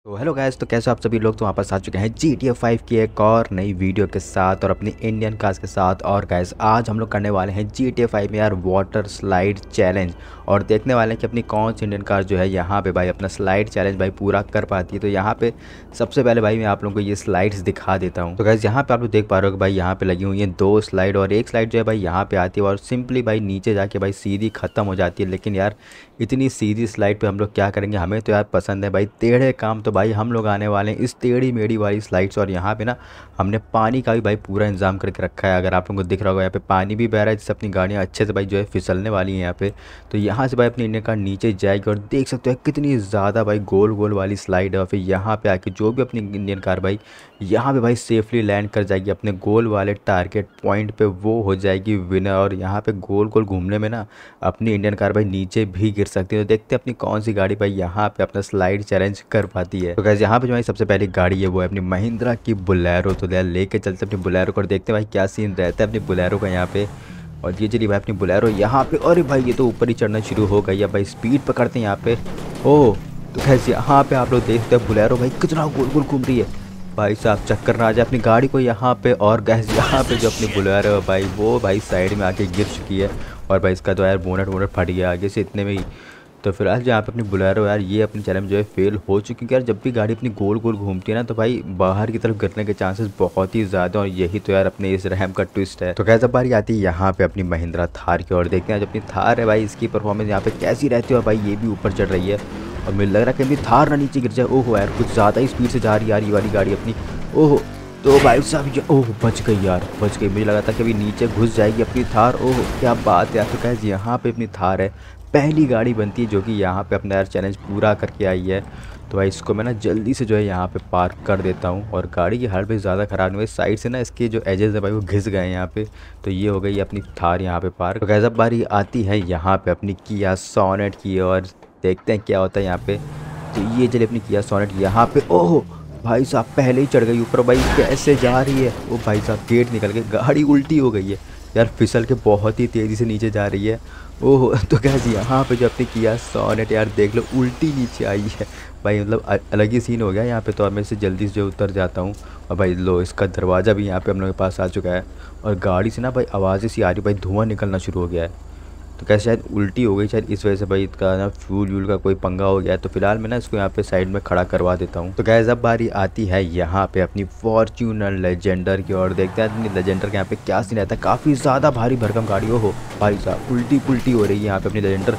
तो hello guys, तो कैसे आप सभी लोग तो वापस आ चुके हैं GTA 5 की एक और नई वीडियो के साथ और अपनी इंडियन कार्स के साथ। और गाइस आज हम लोग करने वाले हैं GTA 5 में यार वाटर स्लाइड चैलेंज और देखने वाले हैं कि अपनी कौन सी इंडियन कार जो है यहाँ पे भाई अपना स्लाइड चैलेंज भाई पूरा कर पाती है। तो यहाँ पे सबसे पहले भाई मैं आप लोगों को ये स्लाइड्स दिखा देता हूँ। तो गाइस यहाँ पे आप लोग देख पा रहे हो कि भाई यहाँ पे लगी हुई है 2 स्लाइड और एक स्लाइड जो है भाई यहाँ पे आती है और सिंपली भाई नीचे जाके भाई सीधी खत्म हो जाती है। लेकिन यार इतनी सीधी स्लाइड पे हम लोग क्या करेंगे, हमें तो यार पसंद है भाई टेढ़े काम। तो भाई हम लोग आने वाले हैं इस टेढ़ी मेढ़ी वाली स्लाइड्स और यहाँ पे ना हमने पानी का भी भाई पूरा इंतजाम करके रखा है। अगर आप लोगों को दिख रहा होगा यहाँ पे पानी भी बह रहा है जिससे अपनी गाड़ियाँ अच्छे से भाई जो है फिसलने वाली हैं यहाँ पे। तो यहाँ से भाई अपनी इंडियन कार नीचे जाएगी और देख सकते हो कितनी ज़्यादा भाई गोल गोल वाली स्लाइड है। और फिर यहाँ पे आके जो भी अपनी इंडियन कार भाई यहाँ पे भाई सेफली लैंड कर जाएगी अपने गोल वाले टारगेट पॉइंट पे, वो हो जाएगी विनर। और यहाँ पे गोल गोल घूमने में ना अपनी इंडियन कार भाई नीचे भी गिर सकती है। तो देखते हैं अपनी कौन सी गाड़ी भाई यहाँ पे अपना स्लाइड चैलेंज कर पाती है। तो गाइस यहाँ पे जो भाई सबसे पहली गाड़ी है वो है अपनी महिंद्रा की बोलेरो। तो यार लेके चलते अपनी बोलेरो को और देखते हैं भाई क्या सीन रहता है अपनी बोलेरो का यहाँ पे। और ये चलिए भाई अपनी बोलेरो यहाँ पे, अरे भाई ये तो ऊपर ही चढ़ना शुरू हो गई है भाई, स्पीड पकड़ते हैं यहाँ पे। ओह तो गैस यहाँ पे आप लोग देखते हैं बोलेरो भाई कितना गोल गोल घूम रही है भाई साहब, चक्कर ना आ जाए अपनी गाड़ी को यहाँ पे। और गैस यहाँ पे जो अपनी बोलेरो है भाई वो भाई साइड में आके गिर चुकी है और भाई इसका तो यार बोनट वोनट फट गया आगे से इतने में ही। तो फिलहाल जहाँ पे अपनी बोलेरो यार ये अपनी चैलेंज जो है फेल हो चुकी है। यार जब भी गाड़ी अपनी गोल गोल घूमती है ना तो भाई बाहर की तरफ गिरने के चांसेस बहुत ही ज़्यादा, और यही तो यार अपने इस रैम का ट्विस्ट है। तो कैसे बारी आती है यहाँ पे अपनी महिंद्रा थार की और देखते हैं जो अपनी थार है भाई इसकी परफॉर्मेंस यहाँ पे कैसी रहती है। और भाई ये भी ऊपर चढ़ रही है और मुझे लग रहा है कि अभी थार ना नीचे गिर जाए। ओहो यार कुछ ज़्यादा ही स्पीड से जा रही है यार ये वाली गाड़ी अपनी। ओहो तो भाई साहब ओह बच गई यार, बच गई। मुझे लगा था कि अभी नीचे घुस जाएगी अपनी थार। ओह क्या बात है यार। तो कैसे यहाँ पे अपनी थार है, पहली गाड़ी बनती है जो कि यहाँ पे अपना यार चैलेंज पूरा करके आई है। तो भाई इसको मैं ना जल्दी से जो है यहाँ पे पार्क कर देता हूँ। और गाड़ी की हालत भी ज़्यादा ख़राब नहीं हुई, साइड से ना इसके जो एजेस है भाई वो घिस गए हैं यहाँ पे। तो ये हो गई अपनी थार यहाँ पे पार्क। तो कैसे बारी आती है यहाँ पे अपनी किया सोनेट की और देखते हैं क्या होता है यहाँ पे। तो ये चलिए अपनी किया सोनेट यहाँ पे। ओह भाई साहब पहले ही चढ़ गई ऊपर, भाई कैसे जा रही है। ओ भाई साहब गेट निकल के गाड़ी उल्टी हो गई है यार, फिसल के बहुत ही तेज़ी से नीचे जा रही है। ओह तो कैसे यहाँ पे जो अपनी किया सोनेट यार देख लो उल्टी नीचे आई है भाई, मतलब अलग ही सीन हो गया यहाँ पे। तो अब मैं इसे जल्दी से जो उतर जाता हूँ और भाई लो इसका दरवाज़ा भी यहाँ पे हम लोग के पास आ चुका है। और गाड़ी से ना भाई आवाज़ें सी आ रही, भाई धुआं निकलना शुरू हो गया है। तो कैसे शायद उल्टी हो गई, शायद इस वजह से भाई इसका ना फ्यूल व्यूल का कोई पंगा हो गया है। तो फिलहाल मैं ना इसको यहाँ पे साइड में खड़ा करवा देता हूँ। तो गैस अब बारी आती है यहाँ पे अपनी फॉर्च्यूनर लेजेंडर की और देखते हैं अपनी लेजेंडर के यहाँ पे क्या सीन रहता है। काफ़ी ज़्यादा भारी भरकम गाड़ी हो भाई साहब, उल्टी पुल्टी हो रही है यहाँ पे अपनी लेजेंडर।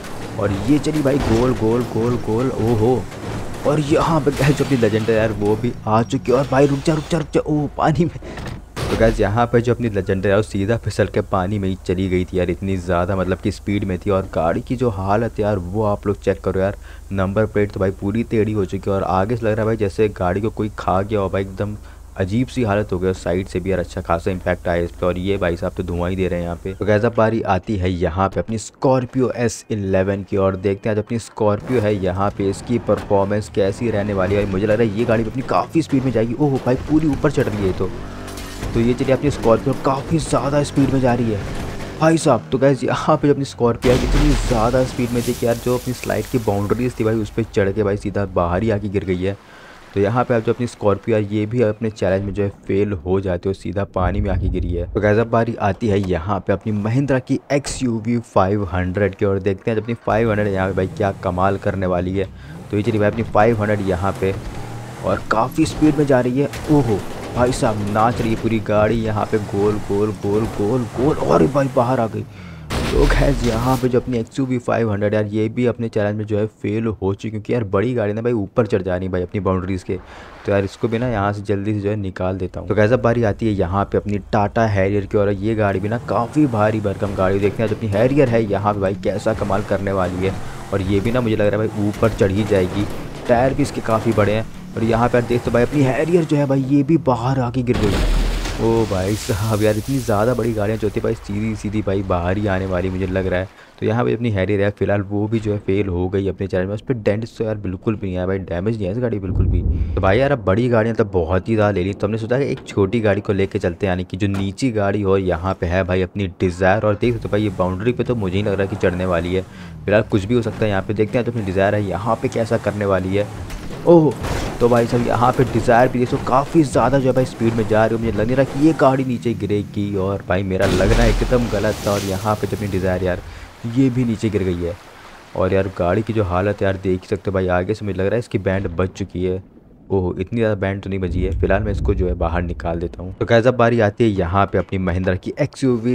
और ये चली भाई गोल गोल गोल गोल ओहो। और यहाँ पे गैस अपनी लेजेंडर यार वो भी आ चुकी है। और भाई रुक जा रुक जा रुक जा, ओह पानी में। तो गैस यहाँ पे जो अपनी लेजेंडर है वो सीधा फिसल के पानी में ही चली गई थी यार, इतनी ज़्यादा मतलब कि स्पीड में थी। और गाड़ी की जो हालत यार वो आप लोग चेक करो यार, नंबर प्लेट तो भाई पूरी टेढ़ी हो चुकी है और आगे से लग रहा है भाई जैसे गाड़ी को कोई खा गया हो भाई, एकदम अजीब सी हालत हो गई। साइड से भी यार अच्छा खासा इंपैक्ट आया इस पर। और ये भाई साहब तो धुआं ही दे रहे हैं यहाँ पे। तो गैस अब बारी आती है यहाँ पे अपनी स्कॉर्पियो S11 की और देखते हैं आज अपनी स्कॉर्पियो है यहाँ पे इसकी परफॉर्मेंस कैसी रहने वाली है। मुझे लग रहा है ये गाड़ी अपनी काफ़ी स्पीड में जाएगी। ओह भाई पूरी ऊपर चढ़ रही है। तो ये चलिए अपनी स्कॉर्पियो काफ़ी ज़्यादा स्पीड में जा रही है भाई साहब। तो गैस यहाँ पे अपनी स्कॉर्पियो इतनी ज़्यादा स्पीड में थी कि यार जो अपनी स्लाइड की बाउंड्रीज थी भाई उस पर चढ़ के भाई सीधा बाहर ही आके गिर गई है। तो यहाँ पे आप जो अपनी स्कॉर्पियो है ये भी अपने चैलेंज में जो है फेल हो जाती है और सीधा पानी में आके गिरी है। तो गैस अब बारी आती है यहाँ पे अपनी महिंद्रा की XUV 500 की और देखते हैं जब अपनी 500 यहाँ पे भाई क्या कमाल करने वाली है। तो ये चलिए भाई अपनी 500 यहाँ पे और काफ़ी स्पीड में जा रही है। ओहो भाई साहब नाच रही है पूरी गाड़ी यहाँ पे गोल गोल गोल गोल गोल। और भाई बाहर आ गई। तो खैर यहाँ पे जो अपनी XUV 500 यार ये भी अपने चैलेंज में जो है फेल हो चुकी, क्योंकि यार बड़ी गाड़ी ना भाई ऊपर चढ़ जा रही है भाई अपनी बाउंड्रीज़ के। तो यार इसको भी ना यहाँ से जल्दी से जो है निकाल देता हूँ। तो कैसा बारी आती है यहाँ पे अपनी टाटा हैरियर की और ये गाड़ी भी ना काफ़ी भारी भरकम गाड़ी देखते हैं जो अपनी हैरियर है यहाँ पे भाई कैसा कमाल करने वाली है। और ये भी ना मुझे लग रहा है भाई ऊपर चढ़ ही जाएगी, टायर भी इसके काफ़ी बड़े हैं। और यहाँ पे देख तो भाई अपनी हैरियर जो है भाई ये भी बाहर आके गिर गई। ओ भाई साहब यार इतनी ज़्यादा बड़ी गाड़ियाँ जो होती है भाई सीधी सीधी भाई बाहर ही आने वाली मुझे लग रहा है। तो यहाँ पे अपनी हैरियर है फिलहाल वो भी जो है फेल हो गई अपने चैलेंज में। उस पर डेंट्स तो यार बिल्कुल भी नहीं आया भाई, डैमेज नहीं है इस गाड़ी बिल्कुल भी। तो भाई यार अब बड़ी गाड़ियाँ तो बहुत ही ज़्यादा ले ली, तो हमने सोचा कि एक छोटी गाड़ी को लेके चलते हैं, यानी कि जो नीची गाड़ी हो। यहाँ पे है भाई अपनी डिज़ायर और देख सकते हो भाई ये बाउंड्री पे तो मुझे ही लग रहा है कि चढ़ने वाली है। फिलहाल कुछ भी हो सकता है, यहाँ पे देखते हैं तो अपनी डिज़ायर है यहाँ पे कैसा करने वाली है। ओह तो भाई साहब यहाँ पे डिज़ायर भी देखो काफ़ी ज़्यादा जो है भाई स्पीड में जा रही हो, मुझे लग नहीं रहा कि ये गाड़ी नीचे गिरेगी, और भाई मेरा लगना एकदम गलत था। और यहाँ पे जब अपनी डिज़ायर यार ये भी नीचे गिर गई है। और यार गाड़ी की जो हालत है यार देख ही सकते हो भाई, आगे से मुझे लग रहा है इसकी बैंड बज चुकी है। ओह इतनी ज़्यादा बैंड तो नहीं बजी है। फिलहाल मैं इसको जो है बाहर निकाल देता हूँ। तो गाइस अब बारी आती है यहाँ पे अपनी महिंद्रा की XUV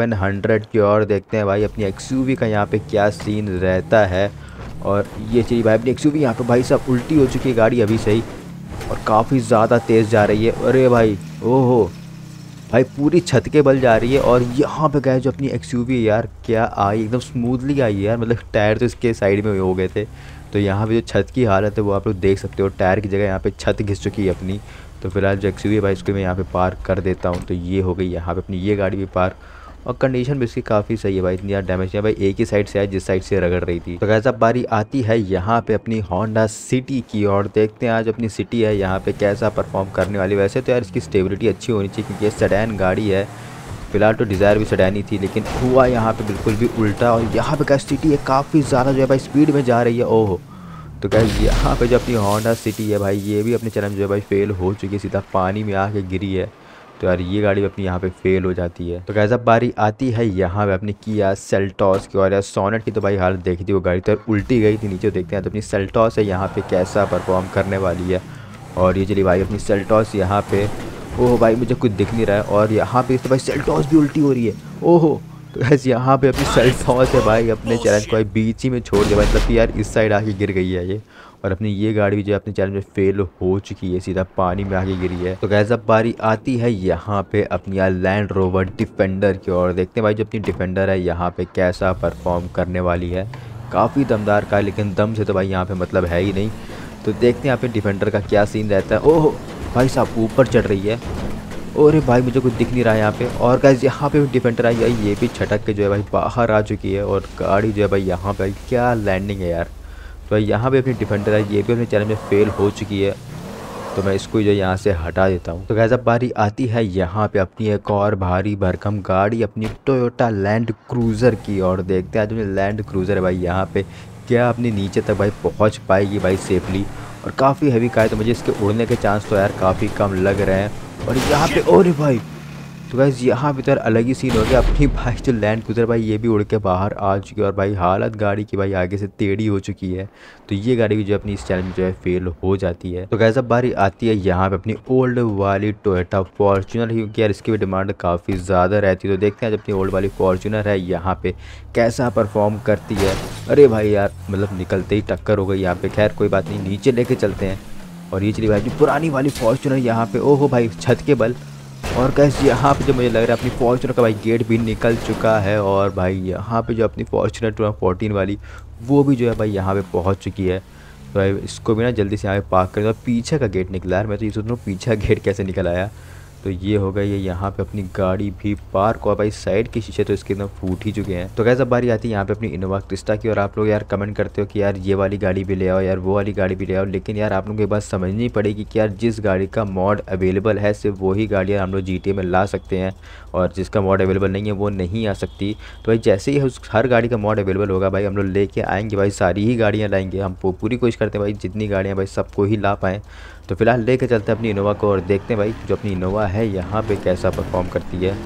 700 की, और देखते हैं भाई अपनी XUV का यहाँ पे क्या सीन रहता है। और ये चलिए भाई अपनी XUV यहाँ पे भाई साहब उल्टी हो चुकी है गाड़ी अभी से ही, और काफ़ी ज़्यादा तेज़ जा रही है। अरे भाई ओहो भाई पूरी छत के बल जा रही है। और यहाँ पे गए जो अपनी XUV यार क्या आई, एकदम स्मूथली आई है यार, मतलब टायर तो इसके साइड में हो गए थे। तो यहाँ पे जो छत की हालत है वो आप लोग देख सकते हो, टायर की जगह यहाँ पे छत घिस चुकी है अपनी। तो फिलहाल जो XUV है भाई इसको मैं यहाँ पे पार्क कर देता हूँ। तो ये हो गई यहाँ पे अपनी ये गाड़ी भी पार्क, और कंडीशन भी इसकी काफ़ी सही है भाई, इतनी ज़्यादा डैमेज नहीं है भाई, एक ही साइड से है जिस साइड से रगड़ रही थी। तो गाइस अब बारी आती है यहाँ पे अपनी होंडा सिटी की, और देखते हैं आज अपनी सिटी है यहाँ पे कैसा परफॉर्म करने वाली। वैसे तो यार इसकी स्टेबिलिटी अच्छी होनी चाहिए क्योंकि ये सेडान गाड़ी है। फिलहाल तो डिज़ायर भी सेडान ही थी, लेकिन हुआ यहाँ पे बिल्कुल भी उल्टा। और यहाँ पे गाइस सिटी है काफ़ी ज़्यादा जो है भाई स्पीड में जा रही है। ओहो तो गाइस यहाँ पे जो अपनी होंडा सिटी है भाई ये भी अपने चरण में जो है भाई फेल हो चुकी है, सीधा पानी में आके गिरी है। तो यार ये गाड़ी अपनी यहाँ पे फेल हो जाती है। तो गाइस अब बारी आती है यहाँ पे अपनी किया सेल्टॉस की, और यार सोनेट की तो भाई हालत देखी थी, वो गाड़ी तो उल्टी गई थी नीचे। देखते हैं तो अपनी सेल्टॉस है यहाँ पे कैसा परफॉर्म करने वाली है। और ये चलिए भाई अपनी सेल्टॉस यहाँ पे, ओह भाई मुझे कुछ दिख नहीं रहा है, और यहाँ पे तो भाई सेल्टॉस भी उल्टी हो रही है। ओहो तो गैस यहाँ पे अपनी सेल्टॉस है भाई अपने चैलेंज को भाई बीच ही में छोड़ दिया भाई, मतलब कि यार इस साइड आके गिर गई है ये। और अपनी ये गाड़ी भी जो है अपने चैलेंज में फेल हो चुकी है, सीधा पानी में आके गिरी है। तो गैस अब बारी आती है यहाँ पे अपनी यार लैंड रोवर डिफेंडर की, और देखते हैं भाई जो अपनी डिफेंडर है यहाँ पे कैसा परफॉर्म करने वाली है। काफ़ी दमदार का है, लेकिन दम से तो भाई यहाँ पे मतलब है ही नहीं। तो देखते हैं यहाँ पे डिफेंडर का क्या सीन रहता है। ओह भाई साहब ऊपर चढ़ रही है, अरे भाई मुझे कुछ दिख नहीं रहा है यहाँ पे। और गाइस यहाँ पे भी डिफेंडर आई है, ये भी छटक के जो है भाई बाहर आ चुकी है। और गाड़ी जो है भाई यहाँ पे क्या लैंडिंग है यार। तो यहाँ पे अपनी डिफेंडर है, ये भी अपने चैलेंज में फेल हो चुकी है। तो मैं इसको जो यहाँ से हटा देता हूँ। तो गाइस अब बारी आती है यहाँ पे अपनी एक और भारी भरकम गाड़ी अपनी टोयोटा लैंड क्रूज़र की, और देखते हैं जो लैंड क्रूज़र है भाई यहाँ पे क्या अपनी नीचे तक भाई पहुँच पाएगी भाई सेफली। और काफ़ी हैवी का है तो मुझे इसके उड़ने के चांस तो यार काफ़ी कम लग रहे हैं। और यहाँ पे और भाई तो गाइस यहाँ पे तो यार अलग ही सीन हो गया, अपनी भाई जो लैंड क्रूज़र भाई ये भी उड़ के बाहर आ चुकी है। और भाई हालत गाड़ी की भाई आगे से टेढ़ी हो चुकी है। तो ये गाड़ी भी जो अपनी इस चैलेंज में जो है फेल हो जाती है। तो गाइस अब बारी आती है यहाँ पे अपनी ओल्ड वाली टोयोटा फॉर्च्यूनर, क्योंकि यार इसकी भी डिमांड काफ़ी ज़्यादा रहती है। तो देखते हैं जब अपनी ओल्ड वाली फॉर्च्यूनर है यहाँ पे कैसा परफॉर्म करती है। अरे भाई यार मतलब निकलते ही टक्कर हो गई यहाँ पे, खैर कोई बात नहीं नीचे लेके चलते हैं। और ये चलिए भाई जो पुरानी वाली फॉर्च्यूनर यहाँ पे, ओहो भाई छत के बल। और गैस यहाँ पे जो मुझे लग रहा है अपनी फॉर्च्यूनर का भाई गेट भी निकल चुका है। और भाई यहाँ पे जो अपनी फॉर्च्यूनर 2014 वाली वो भी जो है भाई यहाँ पे पहुँच चुकी है। तो भाई इसको भी ना जल्दी से यहाँ पे पार्क कर दो। पीछे का गेट निकला है, मैं तो ये सोच रहा हूँ पीछे का गेट कैसे निकल आया। तो ये हो गई है यहाँ पे अपनी गाड़ी भी पार्क, और भाई साइड के शीशे तो इसके एकदम फूट ही चुके हैं। तो गैस अब बारी आती है यहाँ पे अपनी इनोवा क्रिस्टा की, और आप लोग यार कमेंट करते हो कि यार ये वाली गाड़ी भी ले आओ यार वो वाली गाड़ी भी ले आओ, लेकिन यार आप लोगों को ये बात समझनी पड़ेगी कि यार जिस गाड़ी का मॉड अवेलेबल है सिर्फ वही गाड़ियाँ हम लोग GTA में ला सकते हैं, और जिसका मॉड अवेलेबल नहीं है वो नहीं आ सकती। तो भाई जैसे ही उस हर गाड़ी का मॉड अवेलेबल होगा भाई हम लोग लेके आएंगे भाई, सारी ही गाड़ियाँ लाएंगे। हम पूरी कोशिश करते हैं भाई जितनी गाड़ियाँ भाई सबको ही ला पाएँ। तो फिलहाल लेके चलते हैं अपनी इनोवा को, और देखते हैं भाई जो अपनी इनोवा है यहाँ पे कैसा परफॉर्म करती है।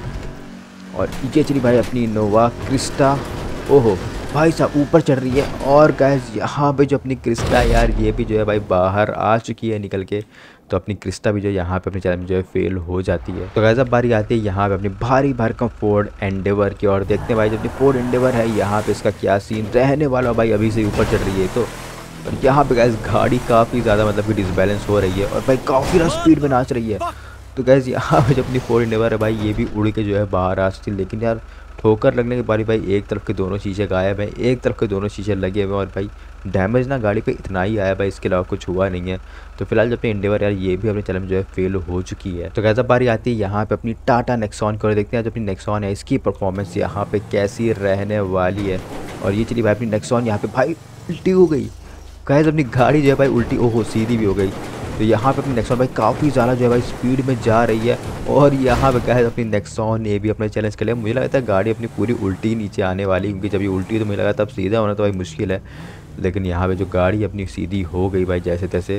और ये चली भाई अपनी इनोवा क्रिस्टा, ओहो भाई साहब ऊपर चढ़ रही है। और गैस यहाँ पे जो अपनी क्रिस्टा यार ये भी जो है भाई बाहर आ चुकी है निकल के। तो अपनी क्रिस्टा भी जो यहाँ पे अपने चैनल में जो है फेल हो जाती है। तो गैस अब बारी आती है यहाँ पे अपनी भारी भरकम फोर्ड एंडेवर की, और देखते हैं भाई जो अपनी फोर्ड एंडेवर है यहाँ पे इसका क्या सीन रहने वाला भाई, अभी से ऊपर चढ़ रही है। तो और यहाँ पे गैस गाड़ी काफ़ी ज़्यादा मतलब कि डिसबैलेंस हो रही है, और भाई काफ़ी ज़्यादा स्पीड में नाच रही है। तो गैस यहाँ पे जो अपनी फोर्ड एंडेवर है भाई ये भी उड़ के जो है बाहर आ सकती है, लेकिन यार ठोकर लगने के बाद भाई एक तरफ के दोनों शीशे गायब हैं, एक तरफ के दोनों शीशे लगे हुए हैं। और भाई डैमेज ना गाड़ी पे इतना ही आया भाई, इसके अलावा कुछ हुआ नहीं है। तो फिलहाल जो अपनी एंडेवर यार ये भी अपने चैनल में जो है फेल हो चुकी है। तो गैस अब बारी आती है यहाँ पे अपनी टाटा नेक्सॉन को, देखते हैं जो अपनी नेक्सॉन है इसकी परफॉर्मेंस यहाँ पे कैसी रहने वाली है। और ये चलिए भाई अपनी नेक्सॉन यहाँ पे भाई उल्टी हो गई, गैस अपनी गाड़ी जो है भाई उल्टी ओहो सीधी भी हो गई। तो यहाँ पे अपनी नेक्सॉन भाई काफ़ी ज़्यादा जो है भाई स्पीड में जा रही है। और यहाँ पे गैस अपनी नेक्सॉन ये भी अपने चैलेंज के लिए, मुझे लगा था गाड़ी अपनी पूरी उल्टी नीचे आने वाली, क्योंकि जब ये उल्टी तो मुझे लगा तब सीधा होना तो भाई मुश्किल है। लेकिन यहाँ पे जो गाड़ी अपनी सीधी हो गई भाई जैसे तैसे।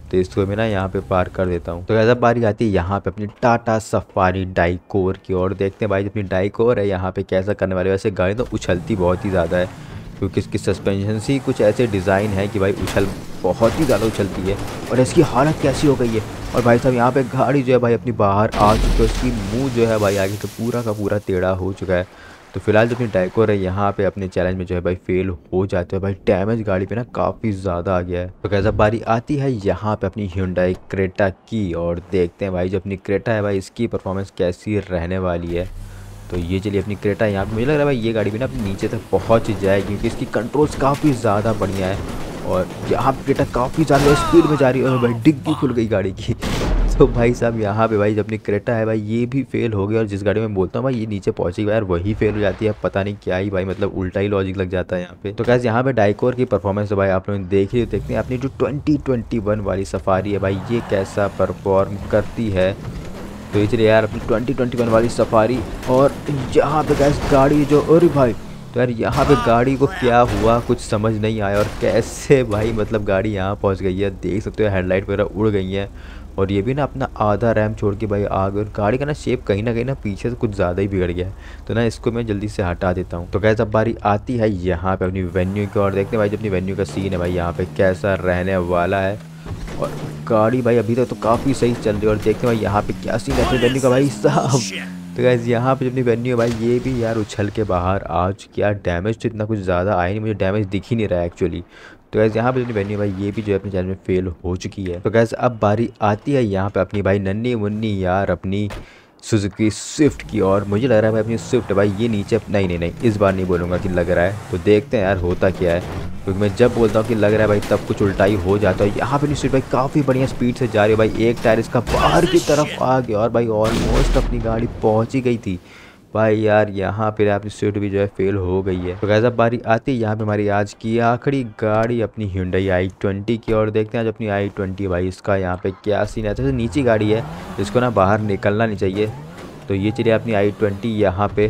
तो इसको मैं ना यहाँ पे पार्क कर देता हूँ। तो ऐसा बारी आती है यहाँ पे अपनी टाटा सफारी डाइकोर की और देखते हैं भाई अपनी डाइकोर है यहाँ पे कैसा करने वाले। वैसे गाड़ी तो उछलती बहुत ही ज़्यादा है क्योंकि इसकी सस्पेंशन ही कुछ ऐसे डिज़ाइन है कि भाई बहुत ही ज़्यादा उछलती है। और इसकी हालत कैसी हो गई है। और भाई साहब यहाँ पे गाड़ी जो है भाई अपनी बाहर आ चुकी है, उसकी मुंह जो है भाई आगे से पूरा का पूरा टेढ़ा हो चुका है। तो फिलहाल जो अपनी डाइकोर है यहाँ पे अपने चैलेंज में जो है भाई फेल हो जाते हैं। भाई डैमेज गाड़ी पे ना काफ़ी ज़्यादा आ गया है। तो कैसा बारी आती है यहाँ पे अपनी Hyundai क्रेटा की और देखते हैं भाई जो अपनी क्रेटा है भाई इसकी परफॉर्मेंस कैसी रहने वाली है। तो ये चलिए अपनी क्रेटा यहाँ पे मुझे लग रहा है भाई ये गाड़ी भी ना अपने नीचे तक पहुँच जाए क्योंकि इसकी कंट्रोल्स काफ़ी ज़्यादा बढ़िया है। और यहाँ पे क्रेटा काफ़ी ज़्यादा स्पीड में जा रही है और भाई डिग्गी खुल गई गाड़ी की। तो भाई साहब यहाँ पे भाई जब अपनी क्रेटा है भाई ये भी फेल हो गया और जिस गाड़ी में बोलता हूँ भाई ये नीचे पहुँचेगी यार वही फेल हो जाती है। पता नहीं क्या ही भाई मतलब उल्टा ही लॉजिक लग जाता है यहाँ पे। तो कैसे यहाँ पे डाइकोर की परफॉर्मेंस तो भाई आप लोगों ने देखी हो। देखते हैं अपनी जो 2021 वाली सफारी है भाई ये कैसा परफॉर्म करती है। तो इसलिए यार अपनी 2021 वाली सफारी और यहाँ पे गैस गाड़ी जो अरे भाई तो यार यहाँ पे गाड़ी को क्या हुआ कुछ समझ नहीं आया और कैसे भाई मतलब गाड़ी यहाँ पहुँच गई है। देख सकते हो हेडलाइट वगैरह उड़ गई हैं और ये भी ना अपना आधा रैम छोड़ के भाई आ गए। और गाड़ी का ना शेप कहीं ना पीछे से कुछ ज़्यादा ही बिगड़ गया है। तो ना इसको मैं जल्दी से हटा देता हूँ। तो गैस अब बारी आती है यहाँ पे अपनी वेन्यू की और देखते हैं भाई जो अपनी वेन्यू का सीन है भाई यहाँ पे कैसा रहने वाला है। और गाड़ी भाई अभी तक तो काफ़ी सही चल रही है और देखते हैं भाई यहाँ पे क्या सीन है अपनी वेन्यू का भाई साहब। तो गैस यहाँ पे अपनी वेन्यू है भाई ये भी यार उछल के बाहर आ चुकी है। डैमेज तो इतना कुछ ज़्यादा आया नहीं, मुझे डैमेज दिख ही नहीं रहा है एक्चुअली। तो गैस यहाँ पे अपनी वेन्यू भाई ये भी जो है अपने चैनल में फेल हो चुकी है। तो गैस अब बारी आती है यहाँ पे अपनी भाई नन्ही मुन्नी यार अपनी सुजुकी स्विफ्ट की और मुझे लग रहा है भाई अपनी स्विफ्ट भाई ये नीचे नहीं इस बार नहीं बोलूँगा कि लग रहा है। तो देखते हैं यार होता क्या है क्योंकि मैं जब बोलता हूँ कि लग रहा है भाई तब कुछ उल्टा ही हो जाता है। यहाँ पे स्विफ्ट भाई काफ़ी बढ़िया स्पीड से जा रही है भाई। एक टायर इसका बाहर की तरफ आ गया और भाई ऑलमोस्ट अपनी गाड़ी पहुँच ही गई थी भाई। यार यहाँ पे अपनी स्विफ्ट भी जो है फेल हो गई है। तो गैस अब बारी आती है यहाँ पे हमारी आज की आखिरी गाड़ी अपनी Hyundai i20 की और देखते हैं आज अपनी i20 भाई इसका यहाँ पे क्या सीन है। तो नीची गाड़ी है इसको ना बाहर निकलना नहीं चाहिए। तो ये चलिए अपनी i20 यहाँ पे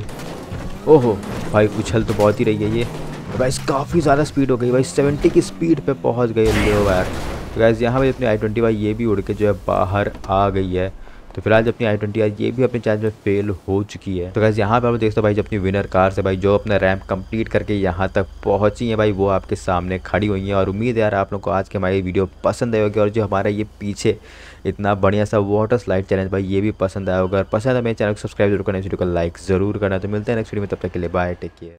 ओहो भाई उछल तो बहुत ही रही है ये भाई काफ़ी ज़्यादा स्पीड हो गई भाई 70 की स्पीड पे पहुँच गई लो यार। तो गैस यहाँ पे अपनी i20 भाई ये भी उड़ के जो है बाहर आ गई है। तो फिलहाल जब अपनी i20 आज ये भी अपने चैनल में फेल हो चुकी है। तो गैस यहाँ पे आप देखते हो भाई जब अपनी विनर कार से भाई जो अपना रैंप कंप्लीट करके यहाँ तक पहुँची है भाई वो आपके सामने खड़ी हुई हैं। और उम्मीद है यार आप लोग को आज के हमारी वीडियो पसंद आई होगी और जो हमारा ये पीछे इतना बढ़िया सा वाटर स्लाइड चैलेंज भाई ये भी पसंद आया होगा। पसंद है मेरे चैनल को सब्सक्राइब जरूर करना, इस वीडियो को लाइक ज़रूर करना। तो मिलते हैं नेक्स्ट वीडियो में, तब तक के लिए बाय, टेक केयर।